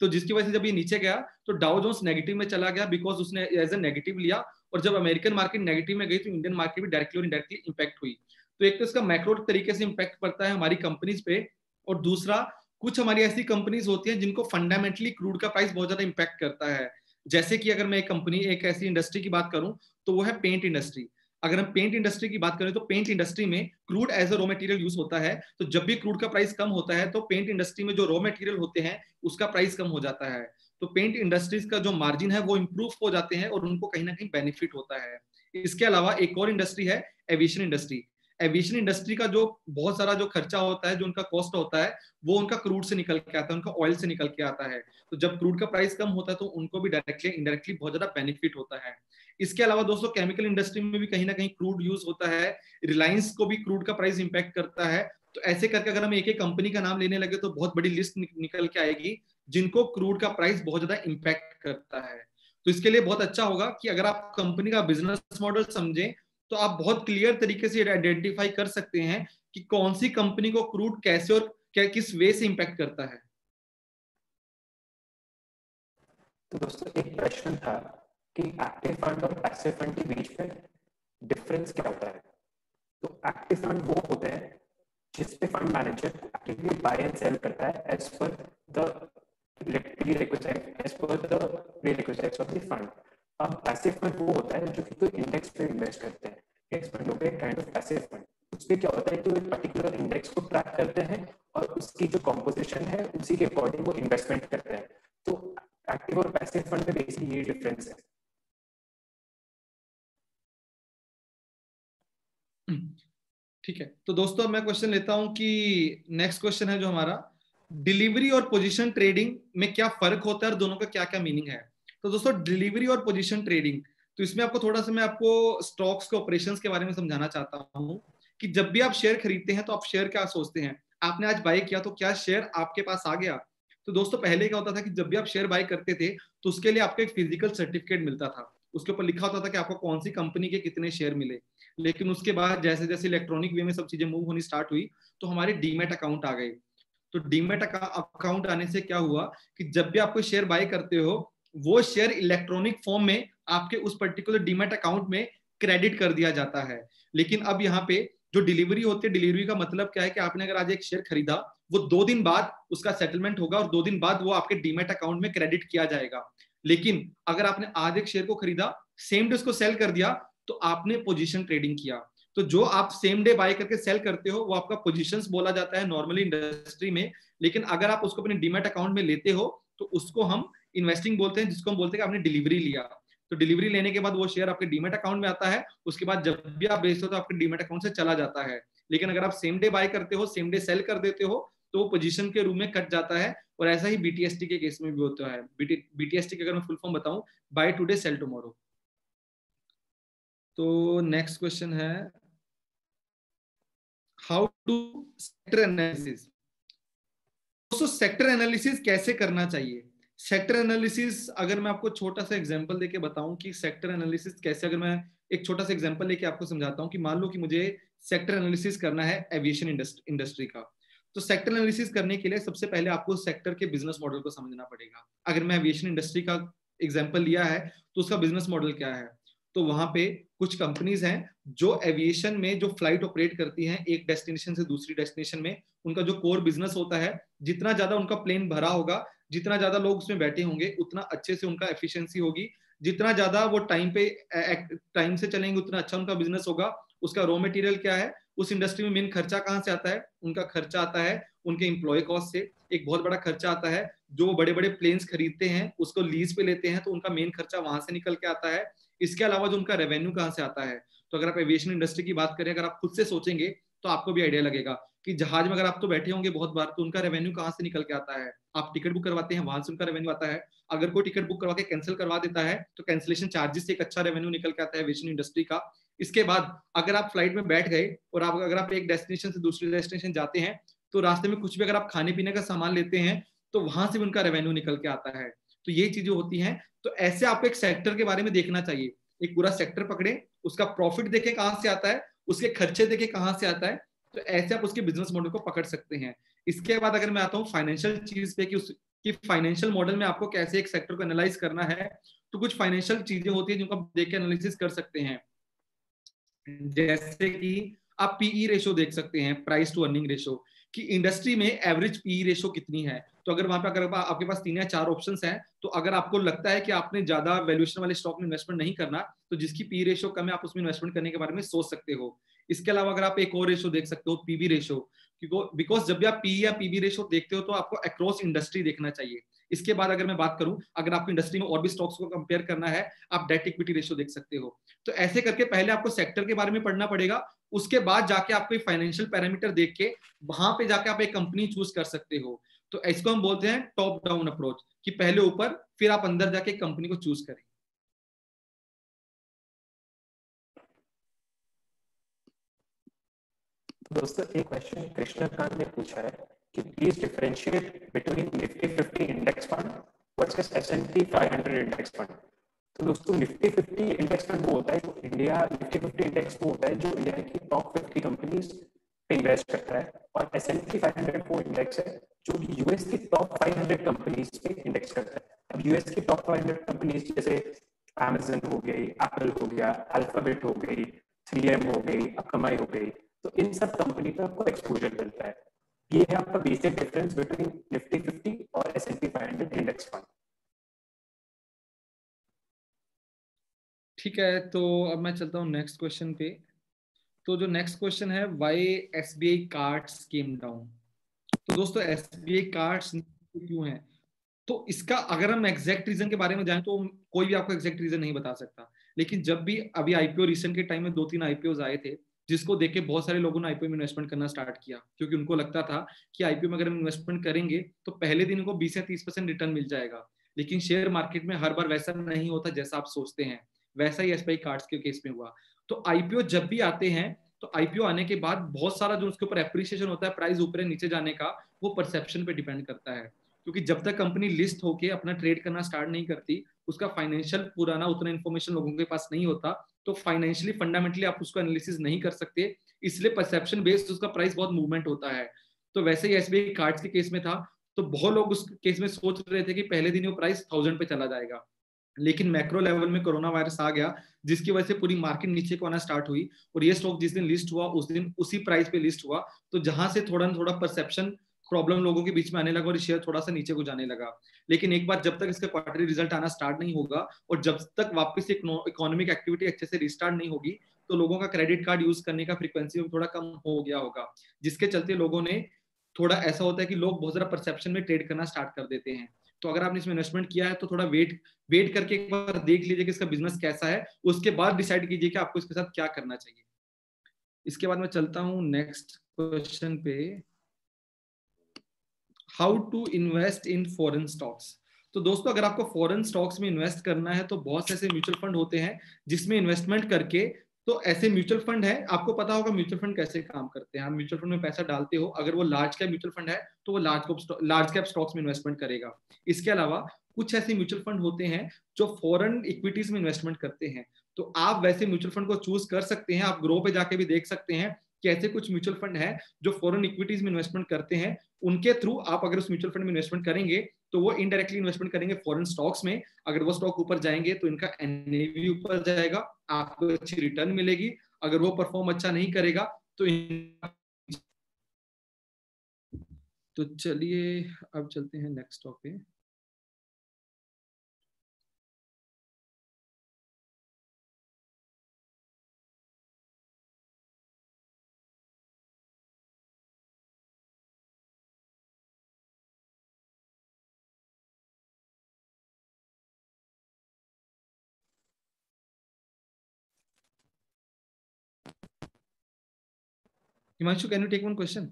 तो जिसकी वजह से जब ये नीचे गया तो डाउ जोन्स नेगेटिव में चला गया, बिकॉज उसने एज ए नेगेटिव लिया, और जब अमेरिकन मार्केट नेगेटिव में गई तो इंडियन मार्केट भी डायरेक्टली और इनडायरेक्टली इंपैक्ट हुई। तो एक तो इसका मैक्रो तरीके से इंपैक्ट पड़ता है हमारी कंपनीज पे, और दूसरा कुछ हमारी ऐसी कंपनीज होती हैं जिनको फंडामेंटली क्रूड का प्राइस बहुत ज्यादा इंपैक्ट करता है। जैसे कि अगर मैं एक कंपनी, एक ऐसी इंडस्ट्री की बात करूं तो वो है पेंट इंडस्ट्री। अगर हम पेंट इंडस्ट्री की बात करें तो पेंट इंडस्ट्री में crude as a raw material use होता है, तो जब भी क्रूड का प्राइस कम होता है तो पेंट इंडस्ट्री में जो रॉ मटेरियल होते हैं उसका प्राइस कम हो जाता है, तो पेंट इंडस्ट्रीज का जो मार्जिन है वो इंप्रूव हो जाते हैं और उनको कहीं ना कहीं बेनिफिट होता है। इसके अलावा एक और इंडस्ट्री है एविएशन इंडस्ट्री। एविएशन इंडस्ट्री का जो बहुत सारा जो खर्चा होता है, जो उनका कॉस्ट होता है, वो उनका क्रूड से निकल के आता है, उनका ऑयल से निकल के आता है। तो जब क्रूड का प्राइस कम होता है तो उनको भी डायरेक्टली इनडायरेक्टली बहुत ज्यादा बेनिफिट होता है। इसके अलावा दोस्तों केमिकल इंडस्ट्री में भी कहीं ना कहीं क्रूड यूज होता है, रिलायंस को भी क्रूड का प्राइस इंपैक्ट करता है। तो ऐसे करके अगर हम एक एक कंपनी का नाम लेने लगे तो बहुत बड़ी लिस्ट निकल के आएगी जिनको क्रूड का प्राइस बहुत ज्यादा इंपैक्ट करता है। तो इसके लिए बहुत अच्छा होगा कि अगर आप कंपनी का बिजनेस मॉडल समझें तो आप बहुत क्लियर तरीके से आइडेंटिफाई कर सकते हैं कि कौन सी कंपनी को क्रूड कैसे और क्या किस वे से इंपैक्ट करता है। तो दोस्तों एक प्रश्न था कि एक्टिव फंड और पैसिव फंड के बीच में डिफरेंस क्या होता है। तो एक्टिव फंड वो होते हैं जिसपे fund manager actively buy and sell करता है एज पर the prerequisite as per the prerequisites of the fund। अब पैसिव फंड वो होता है जो कि कोई इंडेक्स पे इन्वेस्ट करते हैं, इंडेक्स फंड हो गए काइंड ऑफ पैसिव फंड। उसपे क्या होता है कि वो एक पर्टिकुलर इंडेक्स को ट्रैक करते हैं और उसकी जो कॉम्पोजिशन है उसी के अकॉर्डिंग वो इन्वेस्टमेंट करते हैं। तो एक्टिव और पैसिव फंड में बेसिकली ये डिफरेंस है। ठीक है, तो दोस्तों मैं क्वेश्चन लेता हूं कि नेक्स्ट क्वेश्चन है जो हमारा, डिलीवरी और पोजीशन ट्रेडिंग में क्या फर्क होता है और दोनों का क्या क्या मीनिंग है। तो दोस्तों डिलीवरी और पोजीशन ट्रेडिंग, तो इसमें आपको थोड़ा सा मैं आपको स्टॉक्स के ऑपरेशंस के बारे में समझाना चाहता हूं कि जब भी आप शेयर खरीदते हैं तो आप शेयर क्या सोचते हैं, आपने आज बाय किया तो क्या शेयर आपके पास आ गया। तो दोस्तों पहले क्या होता था कि जब भी आप शेयर बाय करते थे तो उसके लिए आपको एक फिजिकल सर्टिफिकेट मिलता था, उसके ऊपर लिखा होता था कि आपको कौन सी कंपनी के कितने शेयर मिले। लेकिन उसके बाद जैसे जैसे इलेक्ट्रॉनिक वे में सब चीजें मूव होनी स्टार्ट हुई तो हमारे डीमेट अकाउंट आ गए। तो डीमेट अकाउंट आने से क्या हुआ कि जब भी आप कोई शेयर बाय करते हो वो शेयर इलेक्ट्रॉनिक फॉर्म में आपके उस पर्टिकुलर डीमेट अकाउंट में क्रेडिट कर दिया जाता है। लेकिन अब यहाँ पे जो डिलीवरी होती है, डिलीवरी का मतलब क्या है कि आपने अगर आज एक शेयर खरीदा वो दो दिन बाद उसका सेटलमेंट होगा और दो दिन बाद वो आपके डीमेट अकाउंट में क्रेडिट किया जाएगा। लेकिन अगर आपने आज एक शेयर को खरीदा, सेम डे उसको सेल कर दिया, तो आपने पोजीशन ट्रेडिंग किया। तो जो आप सेम डे बाय करके सेल करते हो वो आपका पोजीशंस बोला जाता है नॉर्मली इंडस्ट्री में। लेकिन अगर आप उसको अपने डीमेट अकाउंट में लेते हो तो उसको हम इन्वेस्टिंग बोलते हैं, जिसको हम बोलते हैं कि आपने डिलीवरी लिया। तो डिलीवरी लेने के बाद वो शेयर आपके डीमेट अकाउंट में आता है, उसके बाद जब भी आप बेचते हो तो आपके डीमेट अकाउंट से चला जाता है। लेकिन अगर आप सेम डे बाय करते हो, सेम डे सेल कर देते हो, तो वो पोजीशन के रूप में कट जाता है। और ऐसा ही बीटीएसटी के केस में भी होता है। बीटीएसटी का अगर मैं फुल फॉर्म बताऊं, बाय टुडे सेल टुमारो। तो नेक्स्ट क्वेश्चन है, हाउ टू सेक्टर एनालिसिस। दोस्तों सेक्टर एनालिसिस कैसे करना चाहिए। सेक्टर एनालिसिस अगर मैं आपको छोटा सा एग्जांपल देके बताऊं कि सेक्टर एनालिसिस कैसे, अगर मैं एक छोटा सा एग्जांपल लेके आपको समझाता हूं कि मान लो कि मुझे सेक्टर एनालिसिस करना है एविएशन इंडस्ट्री का। तो सेक्टर एनालिसिस करने के लिए सबसे पहले आपको सेक्टर के बिजनेस मॉडल को समझना पड़ेगा। अगर मैं एविएशन इंडस्ट्री का एग्जाम्पल लिया है तो उसका बिजनेस मॉडल क्या है। तो वहां पे कुछ कंपनीज हैं जो एविएशन में जो फ्लाइट ऑपरेट करती हैं एक डेस्टिनेशन से दूसरी डेस्टिनेशन में, उनका जो कोर बिजनेस होता है, जितना ज्यादा उनका प्लेन भरा होगा, जितना ज्यादा लोग उसमें बैठे होंगे, उतना अच्छे से उनका एफिशिएंसी होगी, जितना ज्यादा वो टाइम पे टाइम से चलेंगे उतना अच्छा उनका बिजनेस होगा। उसका रॉ मटेरियल क्या है, उस इंडस्ट्री में मेन खर्चा कहाँ से आता है, उनका खर्चा आता है उनके एम्प्लॉय कॉस्ट से। एक बहुत बड़ा खर्चा आता है जो बड़े बड़े प्लेन्स खरीदते हैं उसको लीज पे लेते हैं, तो उनका मेन खर्चा वहां से निकल के आता है। इसके अलावा जो उनका रेवेन्यू कहाँ से आता है, तो अगर आप एविएशन इंडस्ट्री की बात करें, अगर आप खुद से सोचेंगे तो आपको भी आइडिया लगेगा कि जहाज में अगर आप तो बैठे होंगे बहुत बार, तो उनका रेवेन्यू कहाँ से निकल के आता है, आप टिकट बुक करवाते हैं वहां से उनका रेवेन्यू आता है। अगर कोई टिकट बुक करवा के कैंसिल करवा देता है तो कैंसिलेशन चार्जेस से एक अच्छा रेवेन्यू निकल के आता है एविएशन इंडस्ट्री का। इसके बाद अगर आप फ्लाइट में बैठ गए और आप अगर आप एक डेस्टिनेशन से दूसरी डेस्टिनेशन जाते हैं तो रास्ते में कुछ भी अगर आप खाने पीने का सामान लेते हैं तो वहां से भी उनका रेवेन्यू निकल के आता है। तो ये चीजें होती हैं। तो ऐसे आपको एक सेक्टर के बारे में देखना चाहिए, एक पूरा सेक्टर पकड़े, उसका प्रॉफिट देखे कहां से आता है, उसके खर्चे देखे कहां से आता है, तो ऐसे आप उसके बिजनेस मॉडल को पकड़ सकते हैं। इसके बाद अगर मैं आता हूँ फाइनेंशियल चीज पे कि उस कि फाइनेंशियल मॉडल में आपको कैसे एक सेक्टर को एनालाइज करना है, तो कुछ फाइनेंशियल चीजें होती है जिनको आप देख के एनालिसिस कर सकते हैं। जैसे कि आप पीई रेशो देख सकते हैं, प्राइस टू अर्निंग रेशो, कि इंडस्ट्री में एवरेज पीई रेशो कितनी है। तो अगर वहां पे अगर आपके पास तीन या चार ऑप्शंस हैं, तो अगर आपको लगता है कि आपने ज्यादा वैल्यूएशन वाले स्टॉक में इन्वेस्टमेंट नहीं करना, तो जिसकी पी रेशो कम है आप उसमें इन्वेस्टमेंट करने के बारे में सोच सकते हो। इसके अलावा अगर आप एक और रेशो देख सकते हो, पीबी रेशो, बिकॉज जब भी आप पी या पीबी रेशो देखते हो तो आपको अक्रॉस इंडस्ट्री देखना चाहिए। इसके बाद अगर मैं बात करूं, अगर आपको इंडस्ट्री में और भी स्टॉक्स को कंपेयर करना है, आप डेट इक्विटी रेशो देख सकते हो। तो ऐसे करके पहले आपको सेक्टर के बारे में पढ़ना पड़ेगा, उसके बाद जाके आप कोई फाइनेंशियल पैरामीटर देख के वहां पे जाके आप एक कंपनी चूज कर सकते हो। तो इसको हम बोलते हैं टॉप डाउन अप्रोच, कि पहले ऊपर फिर आप अंदर जाके कंपनी को चूज करें। दोस्तों एक क्वेश्चन कृष्णकांत ने पूछा है कि please differentiate between Nifty fifty index fund versus S and P five hundred index fund. तो दोस्तों निफ्टी फिफ्टी इंडेक्स फंड वो होता है जो इंडिया निफ्टी फिफ्टी इंडेक्स वो होता है जो इंडिया की टॉप फिफ्टी कंपनीज पे इन्वेस्ट करता है, और एसएनपी फाइव हंड्रेड वो इंडेक्स है जो यूएस की टॉप फाइव हंड्रेड कंपनीज पे इंडेक्स करता है। अब यूएस की टॉप फाइव हंड्रेड कंपनीज जैसे अमेजन हो गई, एप्पल हो गया, अल्फाबेट हो गई, थ्री एम हो गई, अकमाई हो गई, तो इन सब कंपनी पे आपको एक्सपोजर मिलता है। ये है आपका basic difference between Nifty fifty और S and P five hundred index fund. ठीक है, तो अब मैं चलता हूँ नेक्स्ट क्वेश्चन पे। तो जो नेक्स्ट क्वेश्चन है, why SBI cards came down. तो दोस्तों एसबीआई कार्ड्स क्यों है, तो इसका अगर हम एग्जैक्ट रीजन के बारे में जाएं तो कोई भी आपको एग्जैक्ट रीजन नहीं बता सकता। लेकिन जब भी अभी आईपीओ रिसेंट के टाइम में दो तीन आईपीओ आए थे, जिसको देख के बहुत सारे लोगों ने आईपीओ में इन्वेस्टमेंट करना स्टार्ट किया, क्योंकि उनको लगता था कि आईपीओ में अगर हम इन्वेस्टमेंट करेंगे तो पहले दिन को बीस या तीस परसेंट रिटर्न मिल जाएगा। लेकिन शेयर मार्केट में हर बार वैसा नहीं होता जैसा आप सोचते हैं। वैसा ही एसबीआई कार्ड्स के केस में हुआ। तो आईपीओ जब भी आते हैं, तो आईपीओ आने के बाद बहुत सारा जो उसके ऊपर एप्रिसिएशन होता है, प्राइस ऊपर नीचे जाने का, वो परसेप्शन पे डिपेंड करता है। क्योंकि जब तक कंपनी लिस्ट होके अपना ट्रेड करना स्टार्ट नहीं करती, उसका फाइनेंशियल पुराना उतना इन्फॉर्मेशन लोगों के पास नहीं होता, तो फाइनेंशियली फंडामेंटली आप उसको एनालिसिस नहीं कर सकते, इसलिए परसेप्शन बेस्ड उसका प्राइस बहुत मूवमेंट होता है। तो वैसे ही एसबीआई कार्ड्स के केस में था, तो बहुत लोग उस केस में सोच रहे थे कि पहले दिन वो प्राइस थाउजेंड पे चला जाएगा। लेकिन मैक्रो लेवल में कोरोना वायरस आ गया, जिसकी वजह से पूरी मार्केट नीचे को आना स्टार्ट हुई, और ये स्टॉक जिस दिन लिस्ट हुआ उस दिन उसी प्राइस पे लिस्ट हुआ। तो जहां से थोड़ा थोड़ा परसेप्शन प्रॉब्लम लोगों के बीच में आने लगा और शेयर थोड़ा सा नीचे को जाने लगा। लेकिन एक बार जब तक इसका क्वार्टरली रिजल्ट आना स्टार्ट नहीं होगा और जब तक वापस इकोनॉमिक एक्टिविटी अच्छे से रिस्टार्ट नहीं होगी, तो लोगों का क्रेडिट कार्ड यूज करने का फ्रीक्वेंसी थोड़ा कम हो गया होगा, जिसके चलते लोगों ने थोड़ा ऐसा होता है कि लोग बहुत ज्यादा परसेप्शन में ट्रेड करना स्टार्ट कर देते हैं। तो अगर आपने इसमें इन्वेस्टमेंट किया है तो थोड़ा वेट वेट करके एक बार देख लीजिए कि इसका बिजनेस कैसा है, उसके बाद डिसाइड कीजिए कि आपको इसके साथ क्या करना चाहिए। इसके बाद मैं चलता हूं नेक्स्ट क्वेश्चन पे, how to invest in foreign stocks. तो दोस्तों अगर आपको फॉरेन स्टॉक्स में इन्वेस्ट करना है, तो बहुत से ऐसे म्यूचुअल फंड होते हैं जिसमें इन्वेस्टमेंट करके, तो ऐसे म्यूचुअल फंड है, आपको पता होगा म्यूचुअल फंड कैसे काम करते हैं। आप म्यूचुअल फंड में पैसा डालते हो, अगर वो लार्ज कैप म्यूचुअल फंड है तो वो लार्ज लार्ज कैप स्टॉक्स में इन्वेस्टमेंट करेगा। इसके अलावा कुछ ऐसे म्यूचुअल फंड होते हैं जो फॉरेन इक्विटीज में इन्वेस्टमेंट करते हैं। तो आप वैसे म्यूचुअल फंड को चूज कर सकते हैं। आप ग्रो पे जाके भी देख सकते हैं कि ऐसे कुछ म्यूचुअल फंड है जो फॉरेन इक्विटीज में इन्वेस्टमेंट करते हैं। उनके थ्रू आप अगर उस म्यूचुअल फंड में इन्वेस्टमेंट करेंगे, तो वो इनडायरेक्टली इन्वेस्टमेंट करेंगे फॉरेन स्टॉक्स में। अगर वो स्टॉक ऊपर जाएंगे तो इनका एनएवी ऊपर जाएगा, आपको अच्छी रिटर्न मिलेगी। अगर वो परफॉर्म अच्छा नहीं करेगा तो तो चलिए अब चलते हैं next topic. Himanshu, can you take one question?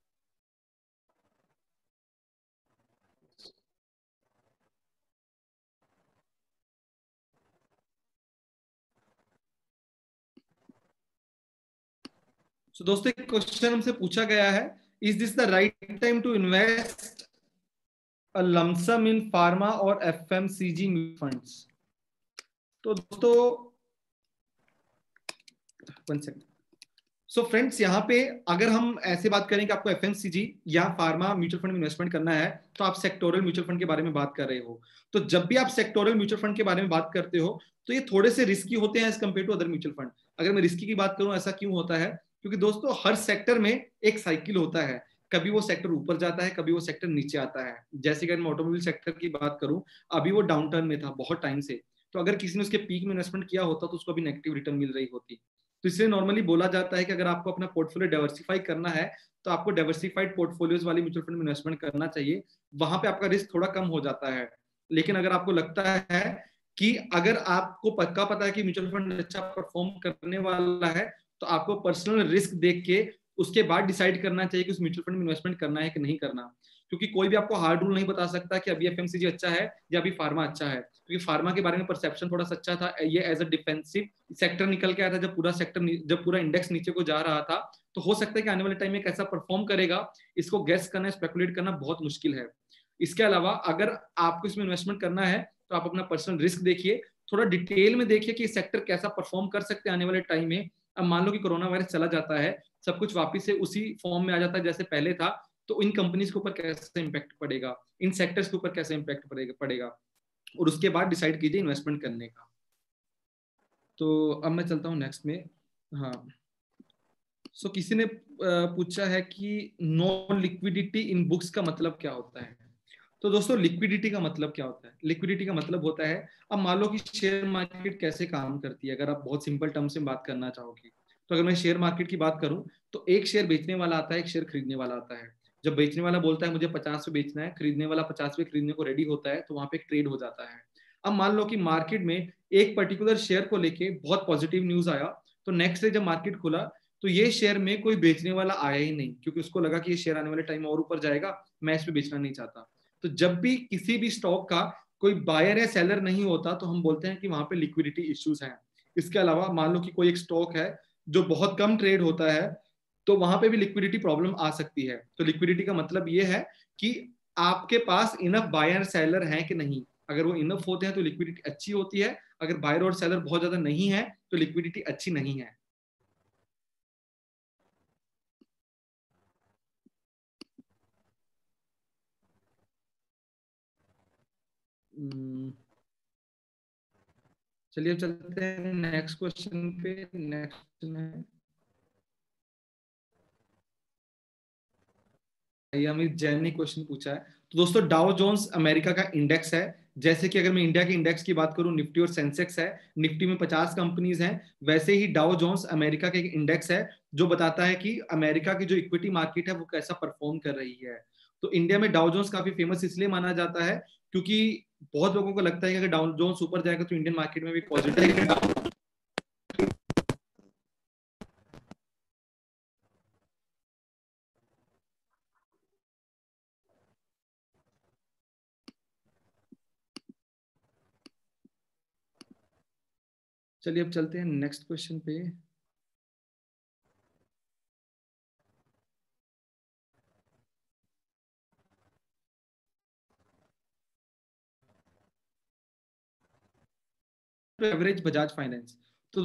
So, दोस्तों एक क्वेश्चन हमसे पूछा गया है, is this the right time to invest a lumpsum in pharma और एफएमसीजी फंड्स। तो दोस्तों one second, so so friends, यहाँ पे अगर हम ऐसे बात करें कि आपको एफएमसीजी या फार्मा म्यूचुअल फंड में इन्वेस्टमेंट करना है, तो आप सेक्टोरल म्यूचुअल फंड के बारे में बात कर रहे हो। तो जब भी आप सेक्टोरल म्यूचुअल फंड के बारे में बात करते हो, तो ये थोड़े से रिस्की होते हैं as compare to other mutual fund. अगर मैं रिस्की की बात करूं, ऐसा क्यों होता है? क्योंकि दोस्तों, हर सेक्टर में एक साइकिल होता है। कभी वो सेक्टर ऊपर जाता है, कभी वो सेक्टर नीचे आता है। जैसे कि मैं ऑटोमोबाइल सेक्टर की बात करूं, अभी वो डाउन टर्न में था बहुत टाइम से। तो अगर किसी ने उसके पीक में इन्वेस्टमेंट किया होता, तो उसको अभी नेगेटिव रिटर्न मिल रही होती। तो इसलिए नॉर्मली बोला जाता है कि अगर आपको अपना पोर्टफोलियो डाइवर्सिफाई करना है, तो आपको डाइवर्सिफाइड पोर्टफोलियोज वाली म्यूचुअल फंड में इन्वेस्टमेंट करना चाहिए। वहां पे आपका रिस्क थोड़ा कम हो जाता है। लेकिन अगर आपको लगता है कि अगर आपको पक्का पता है कि म्यूचुअल फंड अच्छा परफॉर्म करने वाला है, तो आपको पर्सनल रिस्क देख के उसके बाद डिसाइड करना चाहिए कि उस म्यूचुअल फंड में इन्वेस्टमेंट करना है कि नहीं करना। क्योंकि कोई भी आपको हार्ड रूल नहीं बता सकता कि अभी एफएमसीजी अच्छा है या अभी फार्मा अच्छा है। क्योंकि फार्मा के बारे में परसेप्शन थोड़ा सा अच्छा था, ये एज अ डिफेंसिव सेक्टर निकल के आया था। जब पूरा सेक्टर जब पूरा इंडेक्स नीचे को जा रहा था, तो हो सकता है कि आने वाले टाइम में कैसा परफॉर्म करेगा, इसको गेस करना, स्पेकुलेट करना बहुत मुश्किल है। इसके अलावा अगर आपको इसमें इन्वेस्टमेंट करना है, तो आप अपना पर्सनल रिस्क देखिए, थोड़ा डिटेल में देखिए कि सेक्टर कैसा परफॉर्म कर सकते हैं आने वाले टाइम में। अब मान लो कि कोरोना वायरस चला जाता है, सब कुछ वापस से उसी फॉर्म में आ जाता है जैसे पहले था, तो इन कंपनीज के ऊपर कैसे इंपैक्ट पड़ेगा, इन सेक्टर्स के ऊपर कैसे इंपैक्ट पड़ेगा पड़ेगा और उसके बाद डिसाइड कीजिए इन्वेस्टमेंट करने का। तो अब मैं चलता हूँ नेक्स्ट में। हाँ, सो so, किसी ने पूछा है कि नॉन लिक्विडिटी इन बुक्स का मतलब क्या होता है। तो दोस्तों, लिक्विडिटी का मतलब क्या होता है? लिक्विडिटी का मतलब होता है, अब मान लो कि शेयर मार्केट कैसे काम करती है, अगर आप बहुत सिंपल टर्म से बात करना चाहोगे। तो अगर मैं शेयर मार्केट की बात करूं, तो एक शेयर बेचने वाला आता है, एक शेयर खरीदने वाला आता है। जब बेचने वाला बोलता है मुझे पचास पे बेचना है, खरीदने वाला पचास पे खरीदने को रेडी होता है, तो वहां पे एक ट्रेड हो जाता है। अब मान लो कि मार्केट में एक पर्टिकुलर शेयर को लेके बहुत पॉजिटिव न्यूज आया, तो नेक्स्ट डे जब मार्केट खुला, तो ये शेयर में कोई बेचने वाला आया ही नहीं, क्योंकि उसको लगा कि ये शेयर आने वाले टाइम में और ऊपर जाएगा, मैं इस पे बेचना नहीं चाहता। तो जब भी किसी भी स्टॉक का कोई बायर या सेलर नहीं होता, तो हम बोलते हैं कि वहां पे लिक्विडिटी इश्यूज हैं। इसके अलावा मान लो कि कोई एक स्टॉक है जो बहुत कम ट्रेड होता है, तो वहां पे भी लिक्विडिटी प्रॉब्लम आ सकती है। तो लिक्विडिटी का मतलब ये है कि आपके पास इनफ बायर सेलर है कि नहीं। अगर वो इनफ होते हैं तो लिक्विडिटी अच्छी होती है, अगर बायर और सेलर बहुत ज्यादा नहीं है तो लिक्विडिटी अच्छी नहीं है। चलिए अब चलते हैं नेक्स्ट क्वेश्चन पे। नेक्स्ट है अमित जैन ने क्वेश्चन पूछा है। तो दोस्तों, डाउ जोन्स अमेरिका का इंडेक्स है। जैसे कि अगर मैं इंडिया के इंडेक्स की बात करूं, निफ्टी और सेंसेक्स है। निफ्टी में पचास कंपनीज हैं, वैसे ही डाउ जोन्स अमेरिका का एक इंडेक्स है जो बताता है कि अमेरिका की जो इक्विटी मार्केट है वो कैसा परफॉर्म कर रही है। तो इंडिया में डाउ जोन्स काफी फेमस इसलिए माना जाता है क्योंकि बहुत लोगों को लगता है कि अगर डाउ जोन्स ऊपर जाएगा तो इंडियन मार्केट में भी पॉजिटिव। चलिए अब चलते हैं नेक्स्ट क्वेश्चन पे। एवरेज बजाज फाइनेंस, तो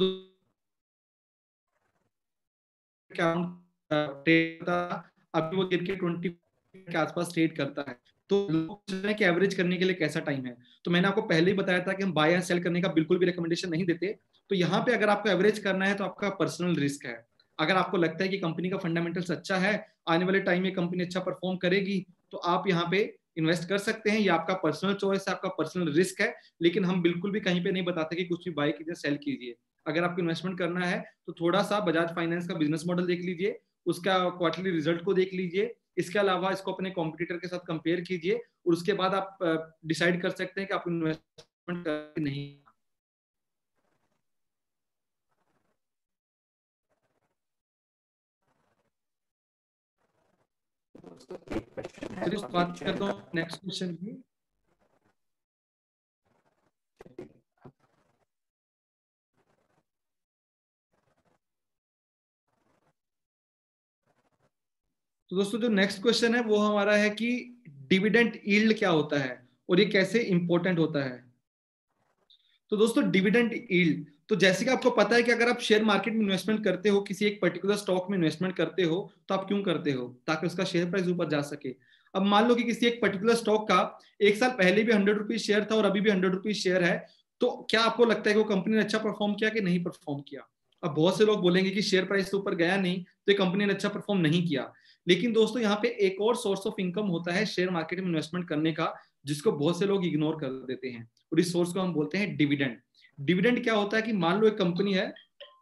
क्या ट्रेड था, अभी वो गिर के ट्वेंटी के आसपास ट्रेड करता है। तो लोग पूछ रहे हैं कि एवरेज करने के लिए कैसा टाइम है। तो मैंने आपको पहले ही बताया था कि हम बाय एंड सेल करने का बिल्कुल भी रिकमेंडेशन नहीं देते। तो यहाँ पे अगर आपको एवरेज करना है तो आपका पर्सनल रिस्क है। अगर आपको लगता है कि कंपनी का फंडामेंटल्स अच्छा है, आने वाले टाइम में कंपनी अच्छा परफॉर्म करेगी, तो आप यहाँ पे इन्वेस्ट कर सकते हैं। ये आपका पर्सनल चॉइस है, आपका पर्सनल रिस्क है। लेकिन हम बिल्कुल भी कहीं पे नहीं बताते कि कुछ भी बाय कीजिए सेल कीजिए। अगर आपको इन्वेस्टमेंट करना है तो थोड़ा सा बजाज फाइनेंस का बिजनेस मॉडल देख लीजिए, उसका क्वार्टरली रिजल्ट को देख लीजिए। इसके अलावा इसको अपने कॉम्पिटिटर के साथ कंपेयर कीजिए और उसके बाद आप डिसाइड कर सकते हैं कि आप इन्वेस्टमेंट करें नहीं। चलिए बात करता हूँ नेक्स्ट क्वेश्चन की। तो दोस्तों, जो नेक्स्ट क्वेश्चन है वो हमारा है कि डिविडेंड यील्ड क्या होता है और ये कैसे इंपॉर्टेंट होता है। तो दोस्तों, डिविडेंड यील्ड, तो जैसे कि आपको पता है कि अगर आप शेयर मार्केट में इन्वेस्टमेंट करते हो, किसी एक पर्टिकुलर स्टॉक में इन्वेस्टमेंट करते हो, तो आप क्यों करते हो? ताकि उसका शेयर प्राइस ऊपर जा सके। अब मान लो कि किसी एक पर्टिकुलर स्टॉक का एक साल पहले भी हंड्रेड रुपीज शेयर था और अभी भी हंड्रेड रुपीज शेयर है, तो क्या आपको लगता है कि वो कंपनी ने अच्छा परफॉर्म किया कि नहीं परफॉर्म किया? अब बहुत से लोग बोलेंगे कि शेयर प्राइस तो ऊपर गया नहीं, तो ये कंपनी ने अच्छा परफॉर्म नहीं किया। लेकिन दोस्तों यहाँ पे एक और सोर्स ऑफ इनकम होता है शेयर मार्केट में इन्वेस्टमेंट करने का, जिसको बहुत से लोग इग्नोर कर देते हैं, और इस सोर्स को हम बोलते हैं डिविडेंड। डिविडेंड क्या होता है कि मान लो एक कंपनी है,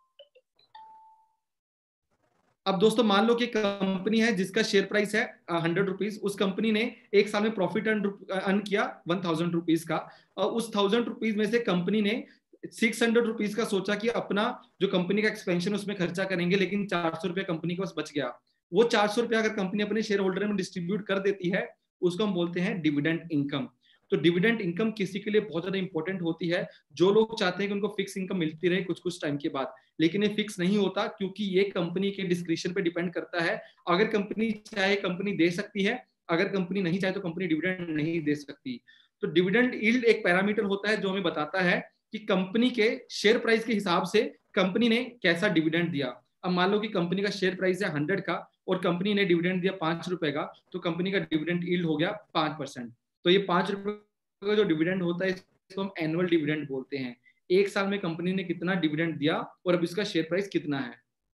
अब दोस्तों मान लो कि कंपनी है जिसका शेयर प्राइस है हंड्रेड रुपीज, उस कंपनी ने एक साल में प्रॉफिट अर्न किया वन थाउजेंड रुपीज का, और उस थाउजेंड रुपीज में से कंपनी ने सिक्स हंड्रेड रुपीज का सोचा कि अपना जो कंपनी का एक्सपेंशन उसमें खर्चा करेंगे, लेकिन चार सौ रुपया कंपनी के पास बच गया। वो चार सौ रुपया अगर कंपनी अपने शेयर होल्डर में डिस्ट्रीब्यूट कर देती है, उसको हम बोलते हैं डिविडेंड इनकम। तो डिविडेंड इनकम किसी के लिए बहुत ज्यादा इंपॉर्टेंट होती है, जो लोग चाहते हैं कि उनको फिक्स इनकम मिलती रहे कुछ कुछ टाइम के बाद, लेकिन ये फिक्स नहीं होता, क्योंकि ये कंपनी के डिस्क्रिप्शन पे डिपेंड करता है। अगर कंपनी चाहे कंपनी दे सकती है, अगर कंपनी नहीं चाहे तो कंपनी डिविडेंड नहीं दे सकती। तो डिविडेंड यील्ड एक पैरामीटर होता है जो हमें बताता है कि कंपनी के शेयर प्राइस के हिसाब से कंपनी ने कैसा डिविडेंड दिया। अब मान लो कि कंपनी का शेयर प्राइस है हंड्रेड का और कंपनी ने डिविडेंड दिया पांच रुपए का, तो कंपनी का डिविडेंड यील्ड हो गया पांच परसेंट। तो ये पांच रुपए का जो डिविडेंड होता है इसको हम एनुअल डिविडेंड बोलते हैं। एक साल में कंपनी ने कितना डिविडेंड दिया और अब इसका शेयर प्राइस कितना है।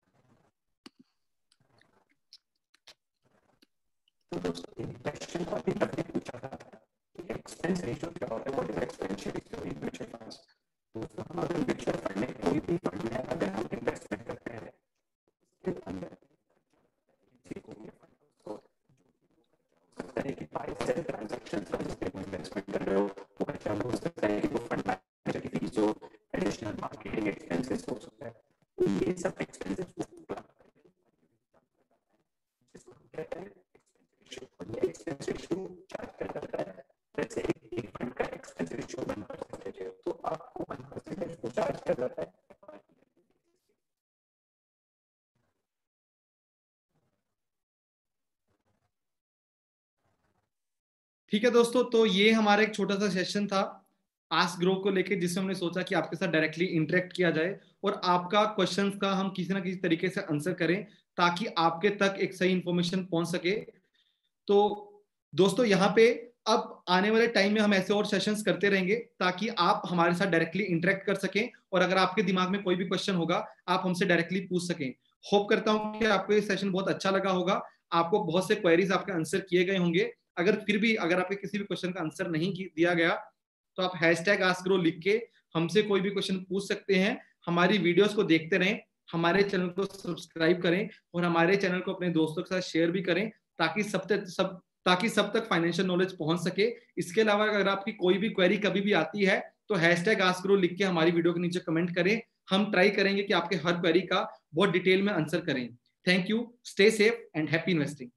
तो दोस्तों एक क्वेश्चन को अभी तक पूछा था, एक्सपेंस रेशियो क्या होता है, what is expense ratio in mutual funds. दोस्तों हम अगर म्यूचुअल फंड में कोई भी फंड में अगर हम इन्वेस्टमेंट करते हैं, उसके अंदर कि बाय सेल ट्रांजैक्शन पर जिसपे कोई इन्वेस्टमेंट कर रहे हो, वो खर्चा हो सकता है कि वो फंड मैनेजर की फीस हो, एडिशनल मार्केटिंग एक्सपेंसेस हो सकता है। तो ये सब एक्सपेंसेस को पूरा जिसको हम कहते हैं एक्सपेंस रेशियो चार्ज कर करता है। जैसे एक फंड का एक्सपेंस रेशियो वन परसेंटेज है, तो आपको वन परसेंटेज को चार्ज कर रहा है। ठीक है दोस्तों, तो ये हमारा एक छोटा सा सेशन था आस्क ग्रो को लेके, जिसमें हमने सोचा कि आपके साथ डायरेक्टली इंटरेक्ट किया जाए और आपका क्वेश्चंस का हम किसी ना किसी तरीके से आंसर करें, ताकि आपके तक एक सही इंफॉर्मेशन पहुंच सके। तो दोस्तों यहाँ पे अब आने वाले टाइम में हम ऐसे और सेशंस करते रहेंगे, ताकि आप हमारे साथ डायरेक्टली इंटरेक्ट कर सकें, और अगर आपके दिमाग में कोई भी क्वेश्चन होगा आप हमसे डायरेक्टली पूछ सकें। होप करता हूं कि आपको ये सेशन बहुत अच्छा लगा होगा, आपको बहुत से क्वेरीज आपके आंसर किए गए होंगे। अगर फिर भी अगर आपके किसी भी क्वेश्चन का आंसर नहीं दिया गया, तो आप हैशटैग आस्क ग्रो लिख के हमसे कोई भी क्वेश्चन पूछ सकते हैं। हमारी वीडियोस को देखते रहें, हमारे चैनल को सब्सक्राइब करें और हमारे चैनल को अपने दोस्तों के साथ शेयर भी करें, ताकि सब तक सब ताकि सब तक फाइनेंशियल नॉलेज पहुंच सके। इसके अलावा अगर आपकी कोई भी क्वेरी कभी भी आती है, तो हैशटैग आस्क ग्रो लिख के हमारी वीडियो के नीचे कमेंट करें। हम ट्राई करेंगे कि आपके हर क्वेरी का बहुत डिटेल में आंसर करें। Thank you, stay safe and happy investing.